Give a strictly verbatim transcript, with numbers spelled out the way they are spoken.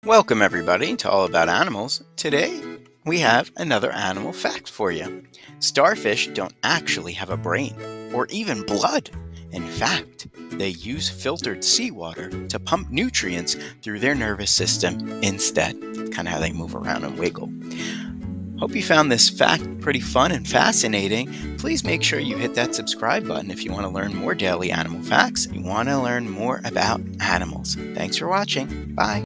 Welcome everybody to All About Animals. Today we have another animal fact for you. Starfish don't actually have a brain or even blood. In fact, they use filtered seawater to pump nutrients through their nervous system instead. Kind of how they move around and wiggle. Hope you found this fact pretty fun and fascinating. Please make sure you hit that subscribe button if you want to learn more daily animal facts and you want to learn more about animals. Thanks for watching. Bye.